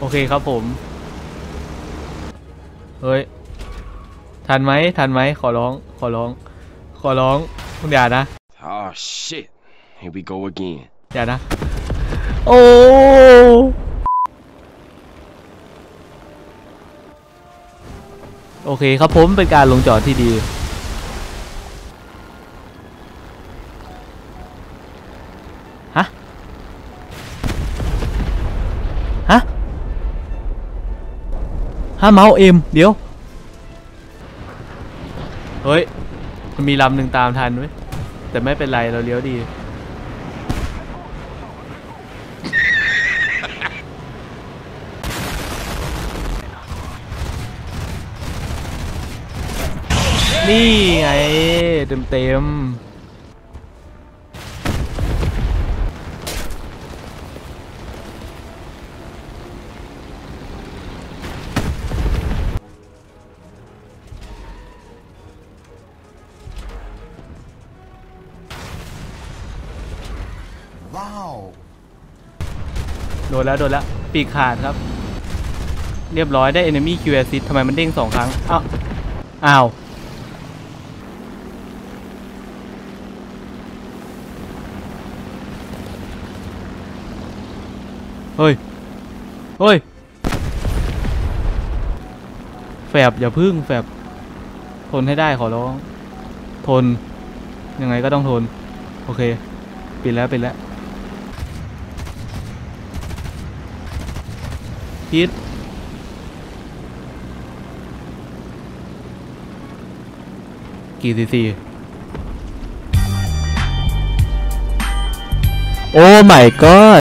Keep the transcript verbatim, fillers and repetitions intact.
เคครับผมเฮ้ยทันไหมทันไหมขอร้องขอร้องขอร้องคุณอย่านะ Oh shit here we go again อย่านะโอ้โอเคครับผมเป็นการลงจอดที่ดีฮะฮะฮะเมาส์เอ็มเดี๋ยวเฮ้ยมันมีลำหนึ่งตามทันเว้ยแต่ไม่เป็นไรเราเลี้ยวดีนี่ไงเต็มเต็มว้าวโดนแล้วโดนแล้วปีกขาดครับเรียบร้อยได้ enemy Q assist ทำไมมันเด้งสองครั้งอ้าวอ้าวเฮ้ยเฮ้ยแฝบอย่าพึ่งแฝบทนให้ได้ขอร้องทนยังไงก็ต้องทนโอเคปิดแล้วปิดแล้วพิษกี่ซีซีโอ้ my god